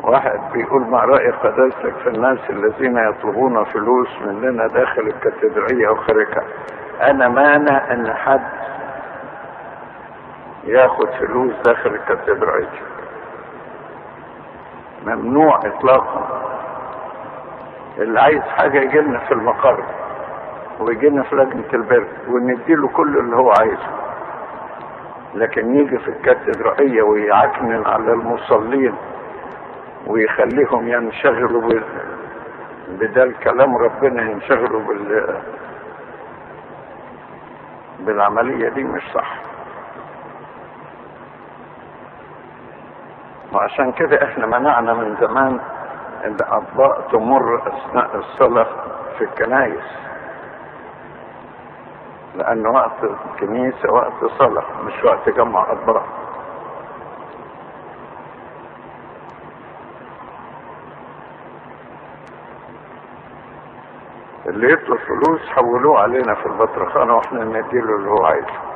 واحد بيقول: ما رأي قداستك في الناس الذين يطلبون فلوس مننا داخل الكاتدرائية وخارجها؟ انا مانع ان حد ياخد فلوس داخل الكاتدرائية، ممنوع اطلاقا. اللي عايز حاجة يجيلنا في المقر ويجيلنا في لجنة البر ونديله كل اللي هو عايزه، لكن يجي في الكاتدرائية ويعكنن على المصلين ويخليهم ينشغلوا بدل كلام ربنا، ينشغلوا بالعملية دي، مش صح. وعشان كده احنا منعنا من زمان ان اطباق تمر اثناء الصلاة في الكنائس، لان وقت الكنيسة وقت صلاة مش وقت جمع اطباق. اللي يطلب فلوس حولوه علينا في البطرخانة واحنا نديله اللي هو عايزه.